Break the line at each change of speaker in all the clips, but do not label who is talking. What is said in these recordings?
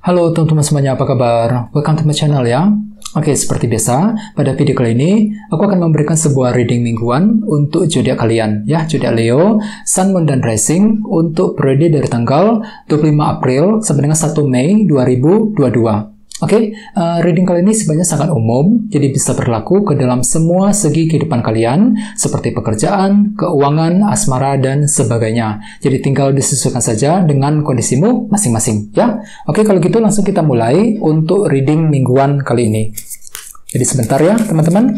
Halo teman-teman semuanya, apa kabar? Welcome to my channel ya. Oke, seperti biasa, pada video kali ini aku akan memberikan sebuah reading mingguan untuk zodiak kalian ya, zodiak Leo, Sun, Moon, dan Rising untuk periode dari tanggal 25 April sampai dengan 1 Mei 2022. Oke, reading kali ini sebenarnya sangat umum, jadi bisa berlaku ke dalam semua segi kehidupan kalian, seperti pekerjaan, keuangan, asmara, dan sebagainya. Jadi tinggal disesuaikan saja dengan kondisimu masing-masing, ya. Oke, kalau gitu langsung kita mulai untuk reading mingguan kali ini. Jadi sebentar ya, teman-teman.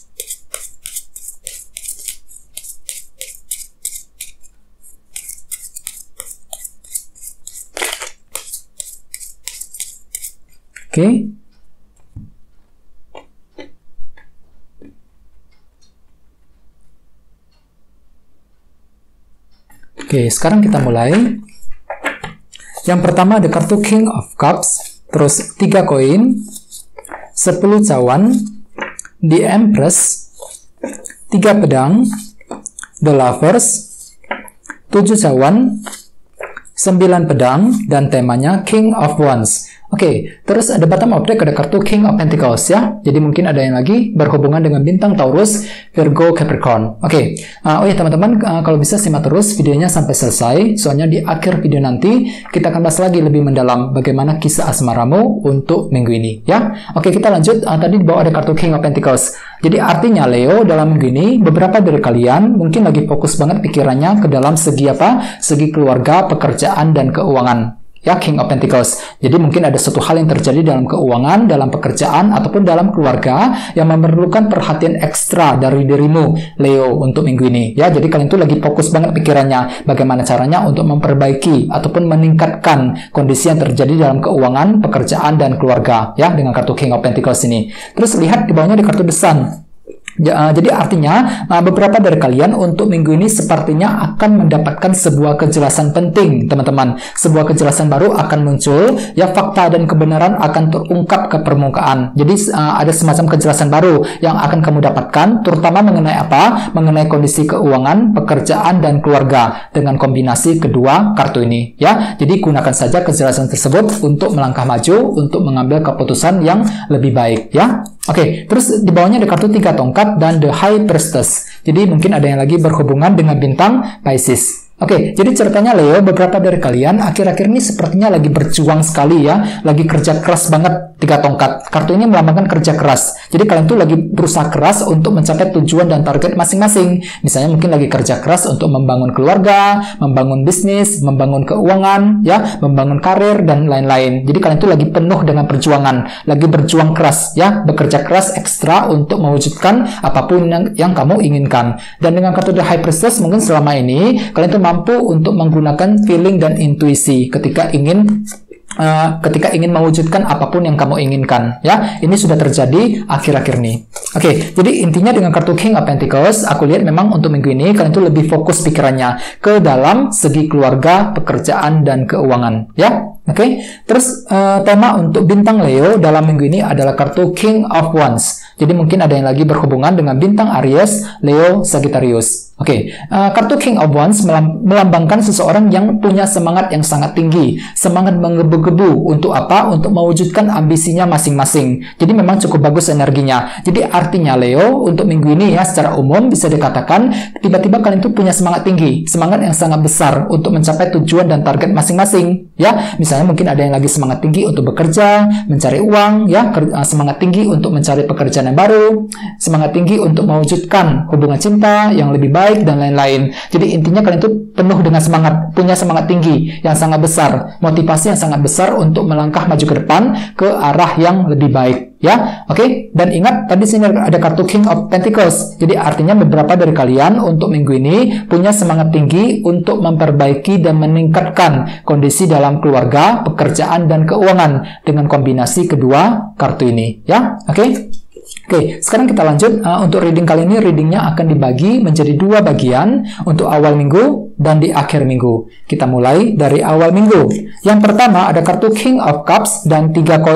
Oke, sekarang kita mulai. Yang pertama ada kartu King of Cups, terus 3 koin, 10 cawan, The Empress, 3 pedang, The Lovers, 7 cawan, 9 pedang, dan temanya King of Wands. Oke, terus ada bottom of deck, ada kartu King of Pentacles ya. Jadi mungkin ada yang lagi berhubungan dengan bintang Taurus, Virgo, Capricorn. Oke, oh ya teman-teman, kalau bisa simak terus videonya sampai selesai. Soalnya di akhir video nanti kita akan bahas lagi lebih mendalam bagaimana kisah asmaramu untuk minggu ini ya. Oke, kita lanjut. Tadi di bawah ada kartu King of Pentacles. Jadi artinya Leo, dalam minggu ini beberapa dari kalian mungkin lagi fokus banget pikirannya ke dalam segi apa? Segi keluarga, pekerjaan, dan keuangan. Ya, King of Pentacles. Jadi mungkin ada suatu hal yang terjadi dalam keuangan, dalam pekerjaan, ataupun dalam keluarga yang memerlukan perhatian ekstra dari dirimu, Leo, untuk minggu ini. Ya, jadi kalian tuh lagi fokus banget pikirannya bagaimana caranya untuk memperbaiki ataupun meningkatkan kondisi yang terjadi dalam keuangan, pekerjaan, dan keluarga. Ya, dengan kartu King of Pentacles ini. Terus lihat di bawahnya di kartu The Sun. Jadi artinya beberapa dari kalian untuk minggu ini sepertinya akan mendapatkan sebuah kejelasan penting, teman-teman. Sebuah kejelasan baru akan muncul, ya, fakta dan kebenaran akan terungkap ke permukaan. Jadi ada semacam kejelasan baru yang akan kamu dapatkan, terutama mengenai apa? Mengenai kondisi keuangan, pekerjaan, dan keluarga dengan kombinasi kedua kartu ini, ya. Jadi gunakan saja kejelasan tersebut untuk melangkah maju, untuk mengambil keputusan yang lebih baik, ya. Oke, terus di bawahnya ada kartu 3 tongkat dan The High Priestess. Jadi mungkin ada yang lagi berhubungan dengan bintang Pisces. Oke, jadi ceritanya Leo, beberapa dari kalian akhir-akhir ini sepertinya lagi berjuang sekali ya, lagi kerja keras banget. 3 tongkat. Kartu ini melambangkan kerja keras. Jadi kalian tuh lagi berusaha keras untuk mencapai tujuan dan target masing-masing. Misalnya mungkin lagi kerja keras untuk membangun keluarga, membangun bisnis, membangun keuangan, ya, membangun karir, dan lain-lain. Jadi kalian tuh lagi penuh dengan perjuangan, lagi berjuang keras, ya, bekerja keras ekstra untuk mewujudkan apapun yang kamu inginkan. Dan dengan kartu The High Priestess, mungkin selama ini kalian tuh mampu untuk menggunakan feeling dan intuisi ketika ingin mewujudkan apapun yang kamu inginkan, ya. Ini sudah terjadi akhir-akhir ini. Oke, jadi intinya dengan kartu King of Pentacles, aku lihat memang untuk minggu ini kalian tuh lebih fokus pikirannya ke dalam segi keluarga, pekerjaan, dan keuangan, ya. Oke, terus tema untuk bintang Leo dalam minggu ini adalah kartu King of Wands. Jadi mungkin ada yang lagi berhubungan dengan bintang Aries, Leo, Sagittarius. Oke, kartu King of Wands melambangkan seseorang yang punya semangat yang sangat tinggi, semangat menggebu-gebu untuk apa? Untuk mewujudkan ambisinya masing-masing. Jadi memang cukup bagus energinya. Jadi artinya Leo untuk minggu ini ya, secara umum bisa dikatakan tiba-tiba kalian tuh punya semangat tinggi, semangat yang sangat besar untuk mencapai tujuan dan target masing-masing. Ya, misalnya mungkin ada yang lagi semangat tinggi untuk bekerja, mencari uang, ya, semangat tinggi untuk mencari pekerjaan yang baru, semangat tinggi untuk mewujudkan hubungan cinta yang lebih baik, dan lain-lain. Jadi intinya kalian itu penuh dengan semangat, punya semangat tinggi yang sangat besar, motivasi yang sangat besar untuk melangkah maju ke depan ke arah yang lebih baik, ya. Oke, dan ingat tadi sini ada kartu King of Pentacles. Jadi artinya beberapa dari kalian untuk minggu ini punya semangat tinggi untuk memperbaiki dan meningkatkan kondisi dalam keluarga, pekerjaan, dan keuangan dengan kombinasi kedua kartu ini, ya. Oke, sekarang kita lanjut. Untuk reading kali ini, readingnya akan dibagi menjadi 2 bagian untuk awal minggu dan di akhir minggu. Kita mulai dari awal minggu. Yang pertama ada kartu King of Cups dan 3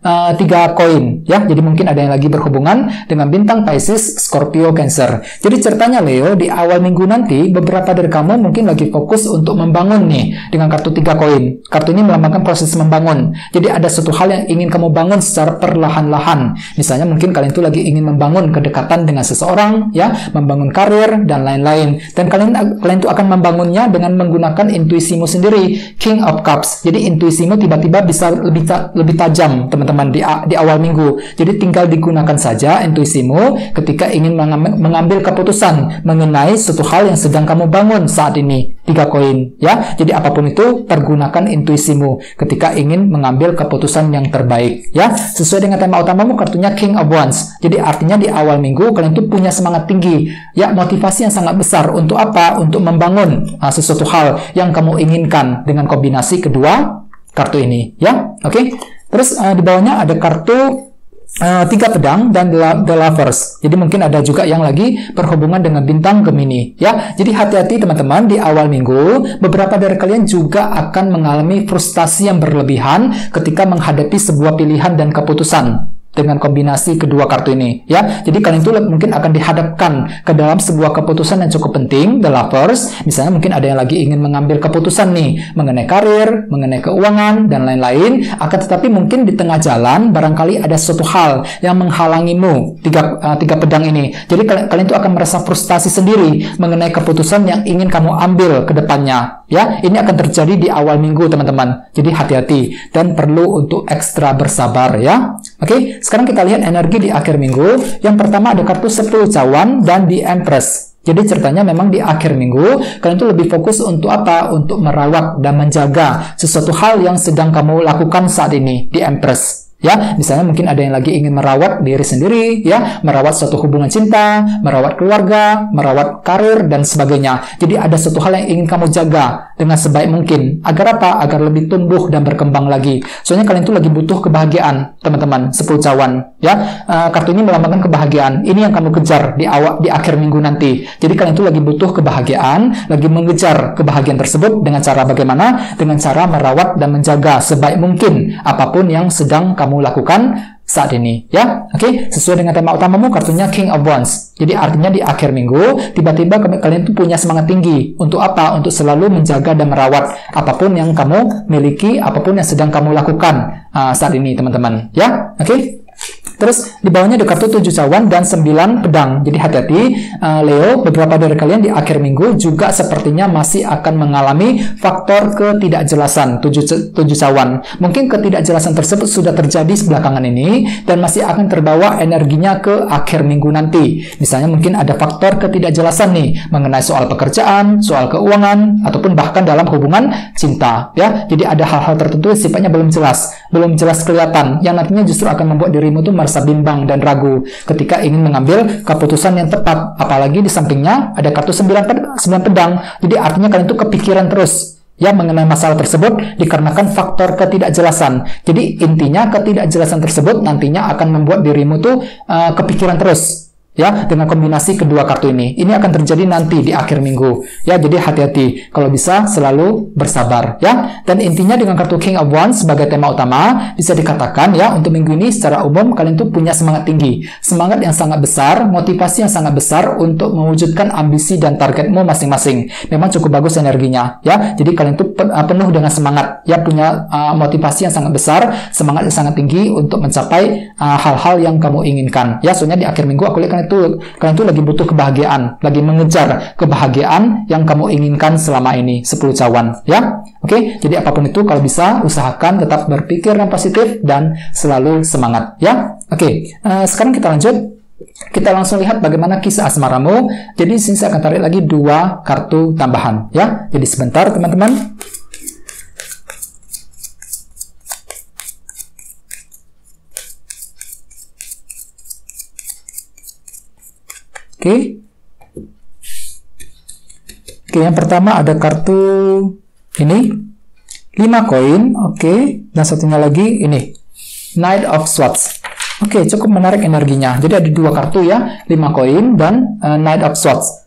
3 koin ya. Jadi mungkin ada yang lagi berhubungan dengan bintang Pisces, Scorpio, Cancer. Jadi ceritanya Leo, di awal minggu nanti beberapa dari kamu mungkin lagi fokus untuk membangun nih dengan kartu 3 koin. Kartu ini melambangkan proses membangun. Jadi ada suatu hal yang ingin kamu bangun secara perlahan-lahan. Misalnya mungkin kalian itu lagi ingin membangun kedekatan dengan seseorang ya, membangun karir dan lain-lain. Dan kalian itu akan membangunnya dengan menggunakan intuisimu sendiri, King of Cups. Jadi intuisimu tiba-tiba bisa lebih tajam teman-teman di awal minggu. Jadi tinggal digunakan saja intuisimu ketika ingin mengambil keputusan mengenai suatu hal yang sedang kamu bangun saat ini. 3 koin ya. Jadi apapun itu, pergunakan intuisimu ketika ingin mengambil keputusan yang terbaik ya. Sesuai dengan tema utamamu, kartunya King of Wands. Jadi artinya di awal minggu kalian tuh punya semangat tinggi ya, motivasi yang sangat besar untuk apa? Untuk membangun sesuatu hal yang kamu inginkan dengan kombinasi kedua kartu ini ya. Oke. Terus di bawahnya ada kartu 3 pedang dan The Lovers. Jadi mungkin ada juga yang lagi berhubungan dengan bintang Gemini ya. Jadi hati-hati teman-teman, di awal minggu beberapa dari kalian juga akan mengalami frustasi yang berlebihan ketika menghadapi sebuah pilihan dan keputusan dengan kombinasi kedua kartu ini ya. Jadi kalian itu mungkin akan dihadapkan ke dalam sebuah keputusan yang cukup penting, The Lovers. Misalnya mungkin ada yang lagi ingin mengambil keputusan nih mengenai karir, mengenai keuangan dan lain-lain. Akan tetapi mungkin di tengah jalan barangkali ada suatu hal yang menghalangimu, tiga pedang ini. Jadi kalian itu akan merasa frustasi sendiri mengenai keputusan yang ingin kamu ambil ke depannya ya. Ini akan terjadi di awal minggu teman-teman. Jadi hati-hati dan perlu untuk ekstra bersabar ya. Oke. Sekarang kita lihat energi di akhir minggu. Yang pertama ada kartu 10 cawan dan The Empress. Jadi ceritanya memang di akhir minggu kalian tuh lebih fokus untuk apa? Untuk merawat dan menjaga sesuatu hal yang sedang kamu lakukan saat ini, The Empress. Ya, misalnya mungkin ada yang lagi ingin merawat diri sendiri, ya, merawat suatu hubungan cinta, merawat keluarga, merawat karir, dan sebagainya. Jadi ada suatu hal yang ingin kamu jaga dengan sebaik mungkin. Agar apa? Agar lebih tumbuh dan berkembang lagi. Soalnya kalian itu lagi butuh kebahagiaan, teman-teman, 10 cawan. Ya, kartu ini melambangkan kebahagiaan. Ini yang kamu kejar di akhir minggu nanti. Jadi kalian itu lagi butuh kebahagiaan, lagi mengejar kebahagiaan tersebut dengan cara bagaimana? Dengan cara merawat dan menjaga sebaik mungkin apapun yang sedang kamu lakukan saat ini ya. Oke, sesuai dengan tema utamamu, kartunya King of Wands. Jadi artinya di akhir minggu tiba-tiba kalian tuh punya semangat tinggi untuk apa? Untuk selalu menjaga dan merawat apapun yang kamu miliki, apapun yang sedang kamu lakukan saat ini teman-teman ya. Oke. Terus di bawahnya ada kartu 7 cawan dan 9 pedang. Jadi hati-hati Leo, beberapa dari kalian di akhir minggu juga sepertinya masih akan mengalami faktor ketidakjelasan 7 cawan. Mungkin ketidakjelasan tersebut sudah terjadi belakangan ini dan masih akan terbawa energinya ke akhir minggu nanti. Misalnya mungkin ada faktor ketidakjelasan nih mengenai soal pekerjaan, soal keuangan, ataupun bahkan dalam hubungan cinta ya. Jadi ada hal-hal tertentu sifatnya belum jelas kelihatan, yang nantinya justru akan membuat dirimu tuh merasa bimbang dan ragu ketika ingin mengambil keputusan yang tepat. Apalagi di sampingnya ada kartu 9 pedang. Jadi artinya kalian tuh kepikiran terus ya mengenai masalah tersebut dikarenakan faktor ketidakjelasan. Jadi intinya ketidakjelasan tersebut nantinya akan membuat dirimu tuh kepikiran terus ya dengan kombinasi kedua kartu ini. Ini akan terjadi nanti di akhir minggu ya. Jadi hati-hati, kalau bisa selalu bersabar ya. Dan intinya dengan kartu King of Wands sebagai tema utama, bisa dikatakan ya untuk minggu ini secara umum kalian tuh punya semangat tinggi, semangat yang sangat besar, motivasi yang sangat besar untuk mewujudkan ambisi dan targetmu masing-masing. Memang cukup bagus energinya ya. Jadi kalian tuh penuh dengan semangat ya, punya motivasi yang sangat besar, semangat yang sangat tinggi untuk mencapai hal-hal yang kamu inginkan ya. Soalnya di akhir minggu aku lihat kalian tuh lagi butuh kebahagiaan, lagi mengejar kebahagiaan yang kamu inginkan selama ini, 10 cawan ya. Oke, jadi apapun itu kalau bisa usahakan tetap berpikir yang positif dan selalu semangat ya. Oke, sekarang kita lanjut. Kita langsung lihat bagaimana kisah asmaramu. Jadi di sini saya akan tarik lagi 2 kartu tambahan ya. Jadi sebentar teman-teman. Oke, yang pertama ada kartu ini 5 koin, oke, dan satunya lagi ini Knight of Swords. Oke, cukup menarik energinya. Jadi ada 2 kartu ya, 5 koin dan Knight of Swords.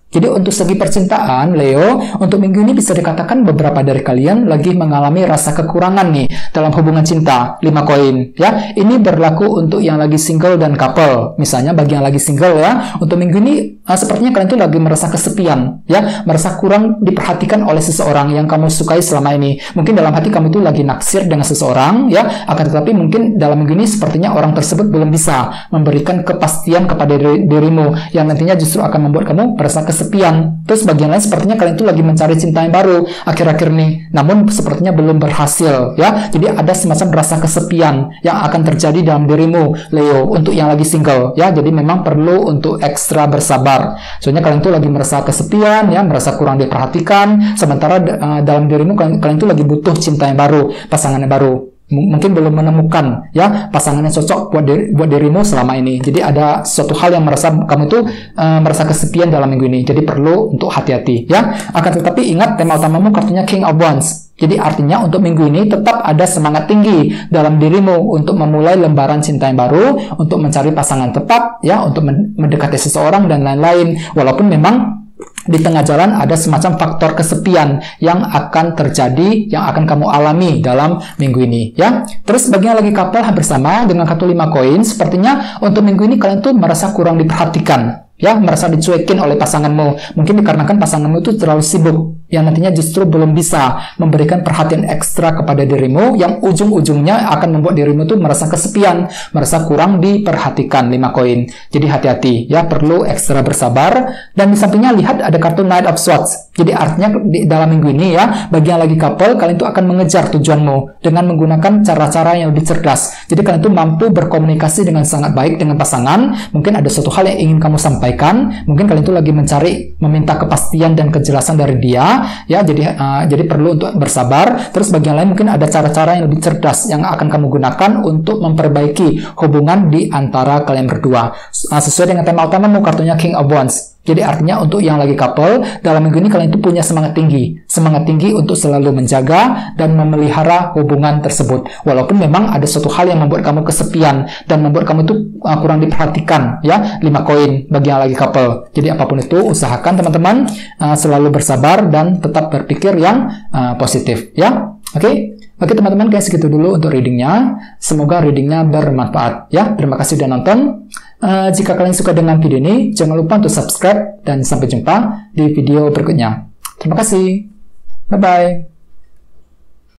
Jadi untuk segi percintaan, Leo, untuk minggu ini bisa dikatakan beberapa dari kalian lagi mengalami rasa kekurangan nih dalam hubungan cinta. 5 koin, ya. Ini berlaku untuk yang lagi single dan couple. Misalnya bagi yang lagi single ya, untuk minggu ini sepertinya kalian tuh lagi merasa kesepian, ya, merasa kurang diperhatikan oleh seseorang yang kamu sukai selama ini. Mungkin dalam hati kamu tuh lagi naksir dengan seseorang, ya, akan tetapi mungkin dalam minggu ini sepertinya orang tersebut belum bisa memberikan kepastian kepada dirimu yang nantinya justru akan membuat kamu merasa kesepian. Terus bagian lain sepertinya kalian tuh lagi mencari cinta yang baru akhir-akhir ini, namun sepertinya belum berhasil, ya. Jadi ada semacam rasa kesepian yang akan terjadi dalam dirimu, Leo, untuk yang lagi single, ya. Jadi memang perlu untuk ekstra bersabar. Soalnya kalian tuh lagi merasa kesepian, ya, merasa kurang diperhatikan, sementara dalam dirimu kalian tuh lagi butuh cinta yang baru, pasangan yang baru. Mungkin belum menemukan, ya, pasangan yang cocok buat dirimu selama ini. Jadi ada suatu hal yang kamu tuh merasa kesepian dalam minggu ini. Jadi perlu untuk hati-hati, ya. Akan tetapi ingat, tema utamamu kartunya King of Wands. Jadi artinya untuk minggu ini tetap ada semangat tinggi dalam dirimu untuk memulai lembaran cinta yang baru, untuk mencari pasangan tepat, ya, untuk mendekati seseorang dan lain-lain. Walaupun memang di tengah jalan ada semacam faktor kesepian yang akan terjadi, yang akan kamu alami dalam minggu ini, ya. Terus bagi yang lagi couple hampir sama dengan kartu 5 koin, sepertinya untuk minggu ini kalian tuh merasa kurang diperhatikan, ya, merasa dicuekin oleh pasanganmu. Mungkin dikarenakan pasanganmu itu terlalu sibuk, yang nantinya justru belum bisa memberikan perhatian ekstra kepada dirimu, yang ujung-ujungnya akan membuat dirimu tuh merasa kesepian, merasa kurang diperhatikan. 5 koin. Jadi hati-hati, ya, perlu ekstra bersabar. Dan di sampingnya lihat ada kartu Knight of Swords. Jadi artinya dalam minggu ini, ya, bagi yang lagi couple, kalian tuh akan mengejar tujuanmu dengan menggunakan cara-cara yang lebih cerdas. Jadi kalian tuh mampu berkomunikasi dengan sangat baik dengan pasangan. Mungkin ada suatu hal yang ingin kamu sampaikan, mungkin kalian tuh lagi meminta kepastian dan kejelasan dari dia, ya. Jadi perlu untuk bersabar. Terus bagian lain mungkin ada cara-cara yang lebih cerdas yang akan kamu gunakan untuk memperbaiki hubungan di antara kalian berdua. Sesuai dengan tema utamamu kartunya King of Wands. Jadi artinya untuk yang lagi couple, dalam minggu ini kalian itu punya semangat tinggi untuk selalu menjaga dan memelihara hubungan tersebut. Walaupun memang ada suatu hal yang membuat kamu kesepian dan membuat kamu itu kurang diperhatikan, ya. 5 koin bagi yang lagi couple. Jadi apapun itu, usahakan teman-teman selalu bersabar dan tetap berpikir yang positif, ya. Oke, teman-teman, kayak segitu dulu untuk readingnya. Semoga readingnya bermanfaat, ya. Terima kasih sudah nonton. Jika kalian suka dengan video ini, jangan lupa untuk subscribe dan sampai jumpa di video berikutnya. Terima kasih. Bye-bye.